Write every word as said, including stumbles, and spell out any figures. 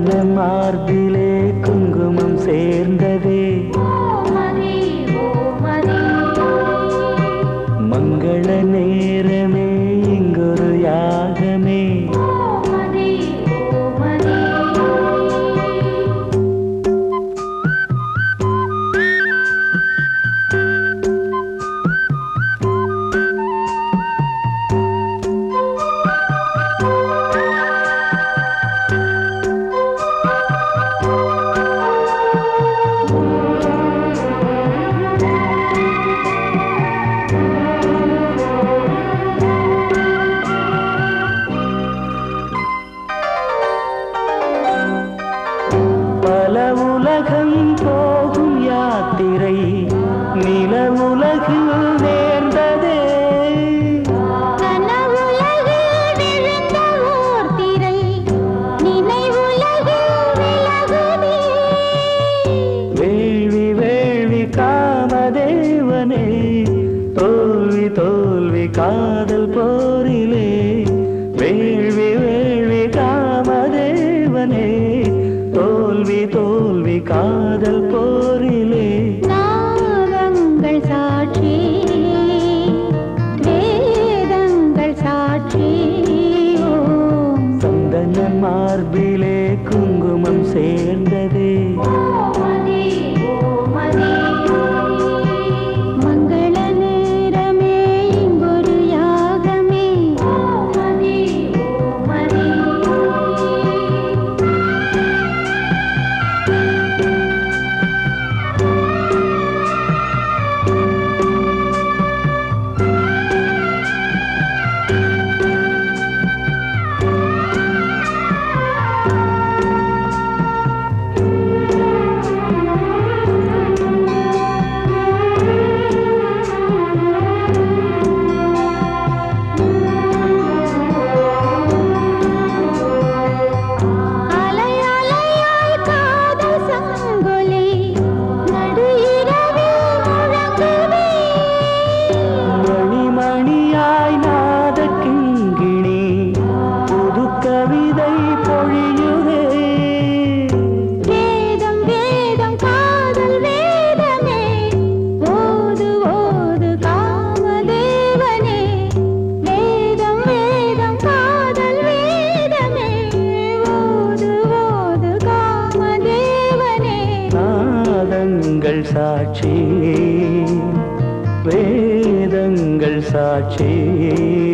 மார்பிலே குங்குமம் சேர்ந்ததே மங்கள நேரமே இங்கொரு யாகமே உலகம் போகும் யாத்திரை நில உலகில் நேர்ந்ததே வேள்வி வேள்வி காமதேவனே தோல்வி தோல்வி காதல் போரிலே வேள்வி வேள்வி காமதேவனே தோல்வி தோல்வி காதல் போரிலே நாதங்கள் சாட்சி வேதங்கள் சாட்சி சந்தன மார்பிலே குங்குமம் சேர்ந்ததே மங்கள நேரமே இங்கொரு யாகமே கவிதை பொழியுதே வேதம் வேதம் காதல் வேதமே ஓது ஓது காமதேவனே வேதம் வேதம் காதல் வேதமே ஓது ஓது காமதேவனே நாதங்கள் சாட்சி வேதங்கள் சாட்சி